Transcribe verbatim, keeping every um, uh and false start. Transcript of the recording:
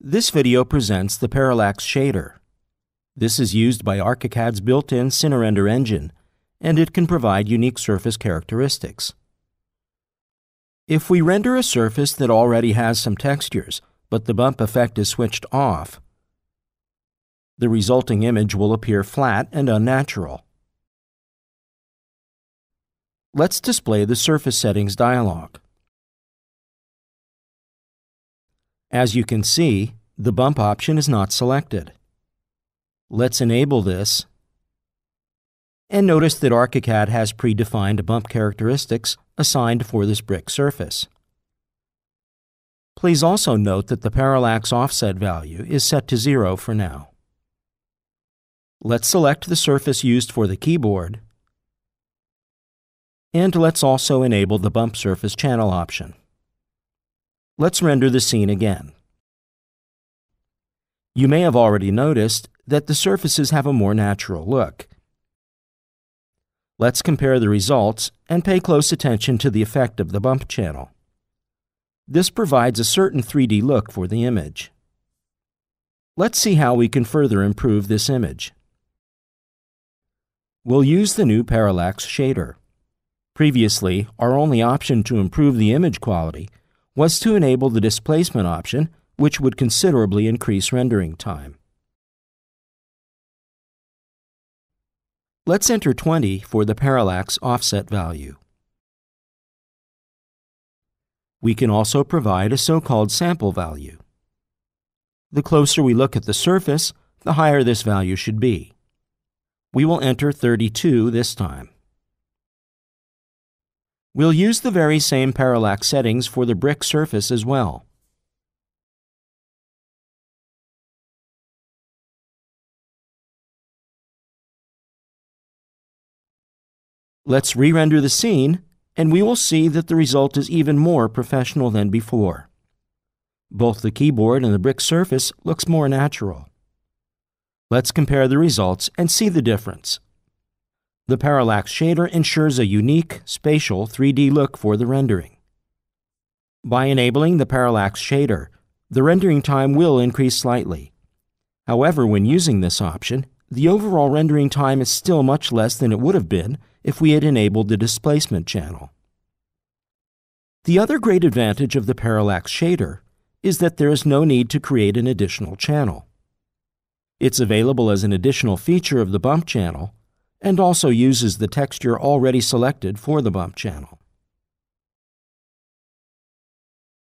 This video presents the Parallax Shader. This is used by ARCHICAD's built-in CineRender engine, and it can provide unique surface characteristics. If we render a surface that already has some textures, but the bump effect is switched off, the resulting image will appear flat and unnatural. Let's display the Surface Settings dialog. As you can see, the bump option is not selected. Let's enable this, and notice that ARCHICAD has predefined bump characteristics assigned for this brick surface. Please also note that the parallax offset value is set to zero for now. Let's select the surface used for the keyboard, and let's also enable the bump surface channel option. Let's render the scene again. You may have already noticed that the surfaces have a more natural look. Let's compare the results and pay close attention to the effect of the bump channel. This provides a certain three D look for the image. Let's see how we can further improve this image. We'll use the new Parallax Shader. Previously, our only option to improve the image quality was to enable the displacement option, which would considerably increase rendering time. Let's enter twenty for the parallax offset value. We can also provide a so-called sample value. The closer we look at the surface, the higher this value should be. We will enter thirty-two this time. We'll use the very same parallax settings for the brick surface as well. Let's re-render the scene, and we will see that the result is even more professional than before. Both the keyboard and the brick surface looks more natural. Let's compare the results and see the difference. The Parallax Shader ensures a unique, spatial three D look for the rendering. By enabling the Parallax Shader, the rendering time will increase slightly. However, when using this option, the overall rendering time is still much less than it would have been if we had enabled the displacement channel. The other great advantage of the Parallax Shader is that there is no need to create an additional channel. It's available as an additional feature of the bump channel, and also uses the texture already selected for the bump channel.